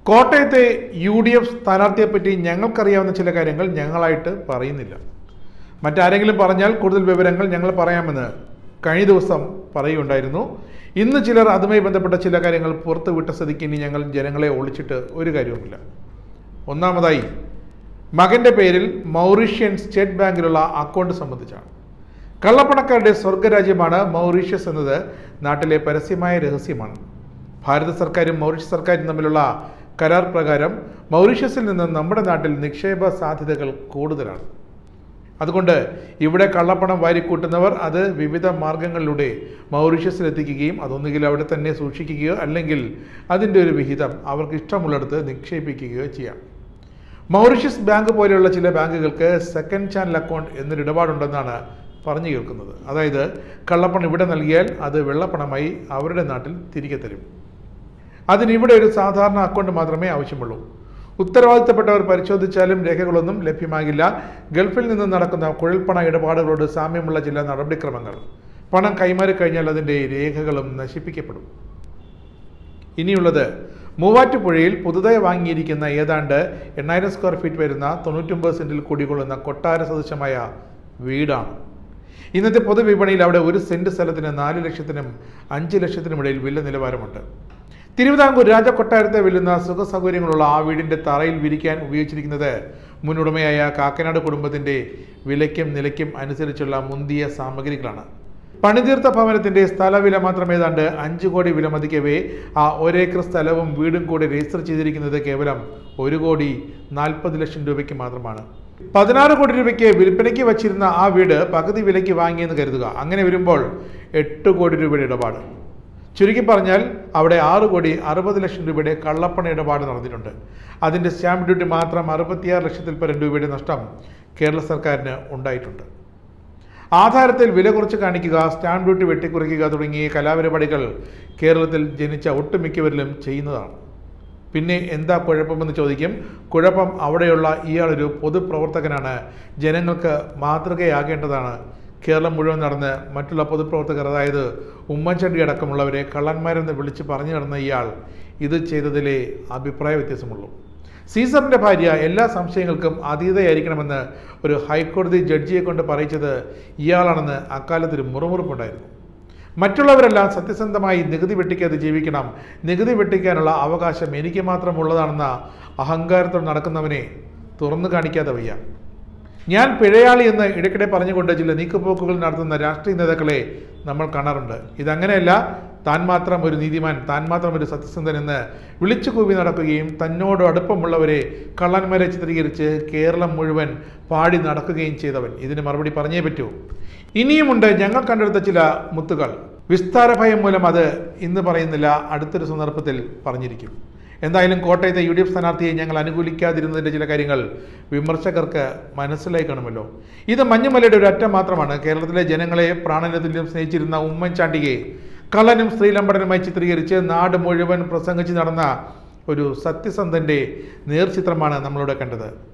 കോട്ടയത്തെ UDF സ്ഥാനാർത്ഥിയെപ്പറ്റി ഞങ്ങൾക്കറിയാവുന്ന ചില കാര്യങ്ങൾ ഞങ്ങളായിട്ട് പറയുന്നില്ല. മറ്റാരെങ്കിലും പറഞ്ഞാൽ കൂടുതൽ വിവരങ്ങൾ ഞങ്ങൾ പറയാമെന്ന് കഴിഞ്ഞ ദിവസം പറയുകയുണ്ടായിരുന്നു. ഇന്ന് ചിലർ അതുമായി ബന്ധപ്പെട്ട ചില കാര്യങ്ങൾ പുറത്തു വിട്ട സ്ഥിതിക്ക് ഇനി ഞങ്ങൾ ജനങ്ങളെ ഒളിച്ചിട്ട് ഒരു കാര്യവുമില്ല. ഒന്നാമതായി, മകൻ്റെ പേരിൽ മൗറീഷ്യൻ സ്റ്റേറ്റ് ബാങ്കിലുള്ള അക്കൗണ്ട് സംബന്ധിച്ചാണ്. കള്ളപ്പണക്കാരുടെ സ്വർഗരാജ്യമാണ് മൗറീഷ്യസ് എന്നത് നാട്ടിലെ പരസ്യമായ രഹസ്യമാണ്. ഭാരത സർക്കാരും മൗറീഷ്യസ് സർക്കാരും തമ്മിലുള്ള കരാർ പ്രകാരം മൗറീഷ്യസിൽ നിന്ന് നമ്മുടെ നാട്ടിൽ നിക്ഷേപ സാധ്യതകൾ കൂടുതലാണ്. അതുകൊണ്ട് ഇവിടെ കള്ളപ്പണം വാരിക്കൂട്ടുന്നവർ അത് വിവിധ മാർഗങ്ങളിലൂടെ മൗറീഷ്യസിലെത്തിക്കുകയും അതൊന്നുകിൽ അവിടെ തന്നെ സൂക്ഷിക്കുകയോ അല്ലെങ്കിൽ അതിൻ്റെ ഒരു വിഹിതം അവർക്ക് ഇഷ്ടമുള്ളിടത്ത് നിക്ഷേപിക്കുകയോ ചെയ്യാം. മൗറീഷ്യസ് ബാങ്ക് പോലെയുള്ള ചില ബാങ്കുകൾക്ക് സെക്കൻഡ് ചാനൽ അക്കൗണ്ട് എന്നൊരു ഇടപാടുണ്ടെന്നാണ് പറഞ്ഞു കേൾക്കുന്നത്. അതായത് കള്ളപ്പണം ഇവിടെ നൽകിയാൽ അത് വെള്ളപ്പണമായി അവരുടെ നാട്ടിൽ തിരികെ തരും. അതിനിവിടെ ഒരു സാധാരണ അക്കൗണ്ട് മാത്രമേ ആവശ്യമുള്ളൂ. ഉത്തരവാദിത്തപ്പെട്ടവർ പരിശോധിച്ചാലും രേഖകളൊന്നും ലഭ്യമാകില്ല. ഗൾഫിൽ നിന്ന് നടക്കുന്ന കുഴൽപ്പണ ഇടപാടുകളോട് സാമ്യമുള്ള ചില നടപടിക്രമങ്ങൾ. പണം കൈമാറി കഴിഞ്ഞാൽ അതിൻ്റെ രേഖകളും നശിപ്പിക്കപ്പെടും. ഇനിയുള്ളത് മൂവാറ്റുപുഴയിൽ പുതുതായി വാങ്ങിയിരിക്കുന്ന ഏതാണ്ട് 8000 സ്ക്വയർ ഫീറ്റ് വരുന്ന 99 സെന്റിൽ കുടികൊള്ളുന്ന കൊട്ടാര സദൃശമായ വീടാണ്. ഇന്നത്തെ പൊതുവിപണിയിൽ അവിടെ 1 സെന്റ് സ്ഥലത്തിന് 4 ലക്ഷത്തിനും 5 ലക്ഷത്തിനും ഇടയിൽ വില നിലവാരമുണ്ട്. തിരുവിതാംകൂർ രാജകൊട്ടാരത്തെ വെല്ലുന്ന സുഖ സൗകര്യങ്ങളുള്ള ആ വീടിൻ്റെ തറയിൽ വിരിക്കാൻ ഉപയോഗിച്ചിരിക്കുന്നത് മുന്നുടമയായ കാക്കനാട് കുടുംബത്തിൻ്റെ വിലയ്ക്കും നിലയ്ക്കും അനുസരിച്ചുള്ള മുന്തിയ സാമഗ്രികളാണ്. പണിതീർത്ത ഭവനത്തിൻ്റെ സ്ഥലവില മാത്രം ഏതാണ്ട് 5 കോടി വില മതിക്കവേ ആ 1 ഏക്കർ സ്ഥലവും വീടും കൂടി രജിസ്റ്റർ ചെയ്തിരിക്കുന്നത് കേവലം 1,40,00,000 രൂപയ്ക്ക് മാത്രമാണ്. 16 കോടി രൂപയ്ക്ക് വിൽപ്പനയ്ക്ക് വച്ചിരുന്ന ആ വീട് പകുതി വിലയ്ക്ക് വാങ്ങിയെന്ന് കരുതുക. അങ്ങനെ വരുമ്പോൾ 8 കോടി രൂപയുടെ ഇടപാട്. ചുരുക്കി പറഞ്ഞാൽ അവിടെ 6,60,00,000 രൂപയുടെ കള്ളപ്പണ ഇടപാട് നടന്നിട്ടുണ്ട്. അതിൻ്റെ സ്റ്റാമ്പ് ഡ്യൂട്ടി മാത്രം 66 ലക്ഷത്തിൽ പരം രൂപയുടെ നഷ്ടം കേരള സർക്കാരിന് ഉണ്ടായിട്ടുണ്ട്. ആധാരത്തിൽ വില കുറച്ച് കാണിക്കുക, സ്റ്റാമ്പ് ഡ്യൂട്ടി വെട്ടിക്കുറയ്ക്കുക തുടങ്ങിയ കലാപരിപാടികൾ കേരളത്തിൽ ജനിച്ച ഒട്ടുമിക്കവരിലും ചെയ്യുന്നതാണ്. പിന്നെ എന്താ കുഴപ്പമെന്ന് ചോദിക്കും. കുഴപ്പം അവിടെയുള്ള ഇയാളൊരു പൊതുപ്രവർത്തകനാണ്. ജനങ്ങൾക്ക് മാതൃകയാകേണ്ടതാണ്. കേരളം മുഴുവൻ നടന്ന് മറ്റുള്ള പൊതുപ്രവർത്തകർ, അതായത് ഉമ്മൻചാണ്ടി അടക്കമുള്ളവരെ കള്ളന്മാരെന്ന് വിളിച്ച് പറഞ്ഞു നടന്ന ഇയാൾ ഇത് ചെയ്തതിലെ അഭിപ്രായ വ്യത്യാസമുള്ളൂ. സീസറിൻ്റെ ഭാര്യ എല്ലാ സംശയങ്ങൾക്കും അതീതയായിരിക്കണമെന്ന് ഒരു ഹൈക്കോടതി ജഡ്ജിയെ കൊണ്ട് പറയിച്ചത് ഇയാളാണെന്ന് അക്കാലത്തൊരു മുറുമുറുപ്പുണ്ടായിരുന്നു. മറ്റുള്ളവരെല്ലാം സത്യസന്ധമായി നികുതി വെട്ടിക്കാതെ ജീവിക്കണം, നികുതി വെട്ടിക്കാനുള്ള അവകാശം എനിക്ക് മാത്രമുള്ളതാണെന്ന അഹങ്കാരത്തോടെ നടക്കുന്നവനെ തുറന്നു കാണിക്കാതെ വയ്യ. ഞാൻ പിഴയാളി എന്ന് ഇടയ്ക്കിടെ പറഞ്ഞുകൊണ്ട് ചില നീക്കുപോക്കുകൾ നടത്തുന്ന രാഷ്ട്രീയ നേതാക്കളെ നമ്മൾ കാണാറുണ്ട്. ഇതങ്ങനെയല്ല. താൻ മാത്രം ഒരു നീതിമാൻ, താൻ മാത്രം ഒരു സത്യസന്ധൻ എന്ന് വിളിച്ചു കൂവി നടക്കുകയും തന്നോട് അടുപ്പമുള്ളവരെ കള്ളന്മാരെ ചിത്രീകരിച്ച് കേരളം മുഴുവൻ പാടി നടക്കുകയും ചെയ്തവൻ. ഇതിന് മറുപടി പറഞ്ഞേ പറ്റൂ. ഇനിയുമുണ്ട് ഞങ്ങൾ കണ്ടെടുത്ത ചില മുത്തുകൾ. വിസ്താര ഭയം മൂലം അത് ഇന്ന് പറയുന്നില്ല, അടുത്തൊരു സന്ദർഭത്തിൽ പറഞ്ഞിരിക്കും. എന്തായാലും കോട്ടയത്തെ UDF സ്ഥാനാർത്ഥിയെ ഞങ്ങൾ അനുകൂലിക്കാതിരുന്നതിൻ്റെ ചില കാര്യങ്ങൾ വിമർശകർക്ക് മനസ്സിലായി കാണുമല്ലോ. ഇത് മഞ്ഞുമലയുടെ ഒരു അറ്റം മാത്രമാണ്. കേരളത്തിലെ ജനങ്ങളെ പ്രാണനതുല്യം സ്നേഹിച്ചിരുന്ന ഉമ്മൻചാണ്ടിയെ കള്ളനും സ്ത്രീലമ്പടനുമായി ചിത്രീകരിച്ച് നാട് മുഴുവൻ പ്രസംഗിച്ച് നടന്ന ഒരു സത്യസന്ധൻ്റെ നേർചിത്രമാണ് നമ്മളിവിടെ കണ്ടത്.